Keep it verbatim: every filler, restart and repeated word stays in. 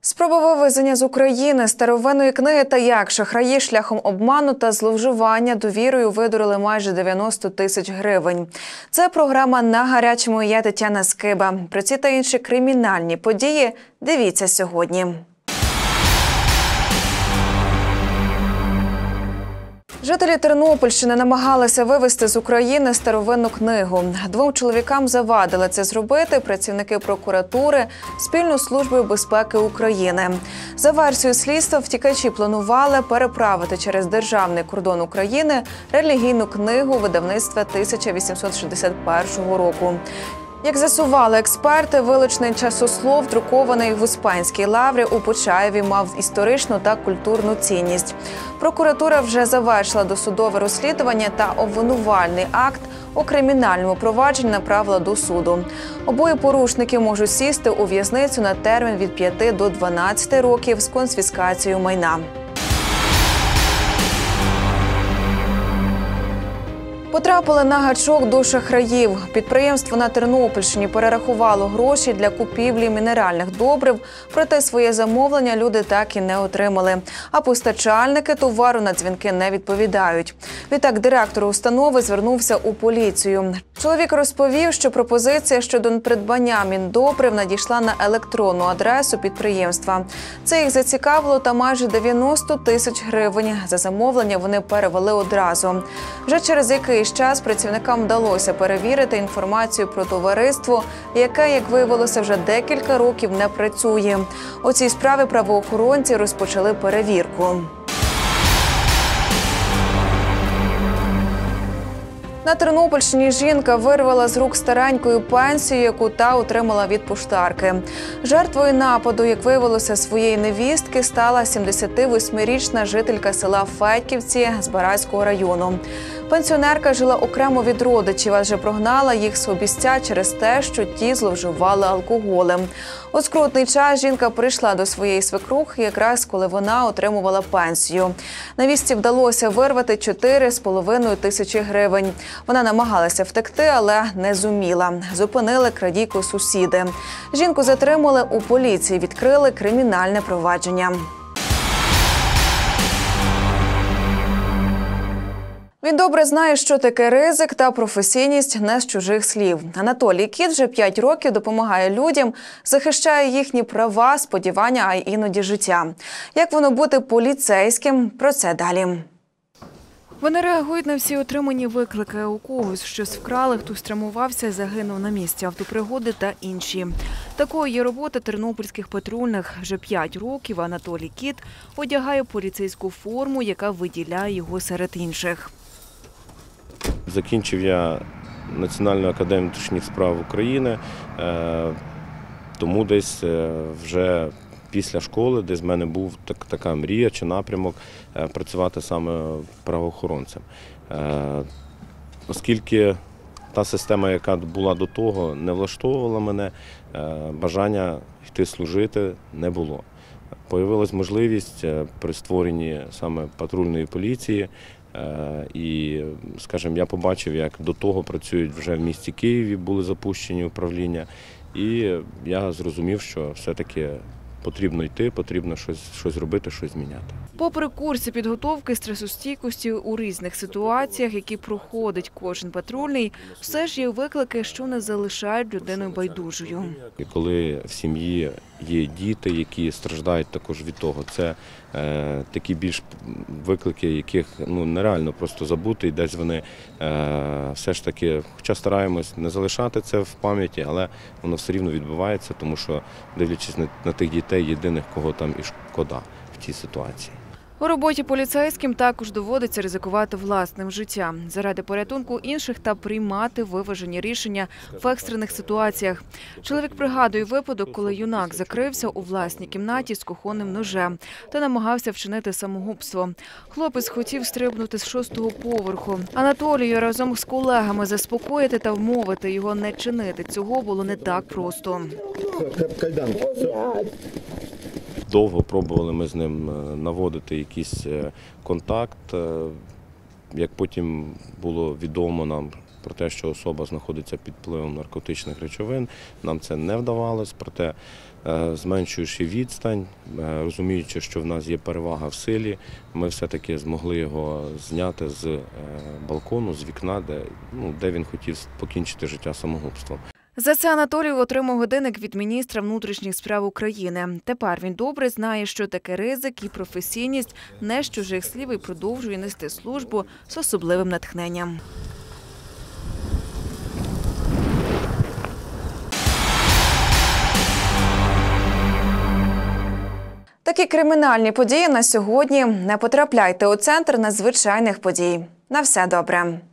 Спроба вивезення з України старовинної книги та як шахраї шляхом обману та зловживання довірою видурили майже дев'яносто тисяч гривень. Це програма «На гарячому». Я Тетяна Скиба. Про ці та інші кримінальні події дивіться сьогодні. Жителі Тернопільщини намагалися вивезти з України старовинну книгу. Двом чоловікам завадили це зробити працівники прокуратури спільно з Службою безпеки України. За версією слідства, втікачі планували переправити через державний кордон України релігійну книгу видавництва тисяча вісімсот шістдесят першого року. Як з'ясували експерти, величний часослов, друкований в Успенській лаврі у Почаєві, мав історичну та культурну цінність. Прокуратура вже завершила досудове розслідування та обвинувальний акт у кримінальному провадженні направила до суду. Обоє порушники можуть сісти у в'язницю на термін від п'яти до дванадцяти років з конфіскацією майна. Потрапили на гачок до шахраїв. Підприємство на Тернопільщині перерахувало гроші для купівлі мінеральних добрив, проте своє замовлення люди так і не отримали. А постачальники товару на дзвінки не відповідають. Відтак директор установи звернувся у поліцію. Чоловік розповів, що пропозиція щодо придбання міндобрив надійшла на електронну адресу підприємства. Це їх зацікавило та майже дев'яносто тисяч гривень. За замовлення вони перевели одразу. Вже через який час працівникам вдалося перевірити інформацію про товариство, яке, як виявилося, вже декілька років не працює. У цій справі правоохоронці розпочали перевірку. На Тернопільщині жінка вирвала з рук старенькою пенсію, яку та отримала від поштарки. Жертвою нападу, як виявилося, своєї невістки стала сімдесятивосьмирічна жителька села Федьківці з Барацького району. Пенсіонерка жила окремо від родичів, адже прогнала їх з обістя через те, що ті зловживали алкоголем. У скрутний час жінка прийшла до своєї свекрухи, якраз коли вона отримувала пенсію. Невістці вдалося вирвати чотири з половиною тисячі гривень. Вона намагалася втекти, але не зуміла. Зупинили крадійку сусіди. Жінку затримали у поліції, відкрили кримінальне провадження. Він добре знає, що таке ризик та професійність не з чужих слів. Анатолій Кіт вже п'ять років допомагає людям, захищає їхні права, сподівання, а й іноді життя. Як воно бути поліцейським? Про це далі. Вони реагують на всі отримані виклики. У когось щось вкрали, хтось травмувався, загинув на місці автопригоди та інші. Такою є робота тернопільських патрульних. Вже п'ять років Анатолій Кіт одягає поліцейську форму, яка виділяє його серед інших. Закінчив я Національну академію внутрішніх справ України, тому десь вже після школи, десь в мене був так, така мрія чи напрямок працювати саме правоохоронцем. Оскільки та система, яка була до того, не влаштовувала мене, бажання йти служити не було. Появилась можливість при створенні саме патрульної поліції, і, скажімо, я побачив, як до того працюють вже в місті Києві, були запущені управління, і я зрозумів, що все-таки потрібно йти, потрібно щось, щось робити, щось зміняти. Попри курси підготовки стресостійкості у різних ситуаціях, які проходить кожен патрульний, все ж є виклики, що не залишають людину байдужою. І коли в сім'ї є діти, які страждають також від того, це е, такі більш виклики, яких ну, нереально просто забути, і десь вони е, все ж таки, хоча стараємось не залишати це в пам'яті, але воно все рівно відбувається, тому що, дивлячись на, на тих дітей, єдиних, кого там і шкода в цій ситуації. У роботі поліцейським також доводиться ризикувати власним життям заради порятунку інших та приймати виважені рішення в екстрених ситуаціях. Чоловік пригадує випадок, коли юнак закрився у власній кімнаті з кухонним ножем та намагався вчинити самогубство. Хлопець хотів стрибнути з шостого поверху. Анатолію разом з колегами заспокоїти та вмовити його не чинити цього було не так просто. Довго пробували ми з ним наводити якийсь контакт. Як потім було відомо нам, про те, що особа знаходиться під впливом наркотичних речовин. Нам це не вдавалось, проте зменшуючи відстань, розуміючи, що в нас є перевага в силі, ми все-таки змогли його зняти з балкону, з вікна, де, ну, де він хотів покінчити життя самогубством. За це Анатолій отримав годинник від міністра внутрішніх справ України. Тепер він добре знає, що таке ризик і професійність, не з чужих слів, і продовжує нести службу з особливим натхненням. Такі кримінальні події на сьогодні. Не потрапляйте у центр надзвичайних подій. На все добре.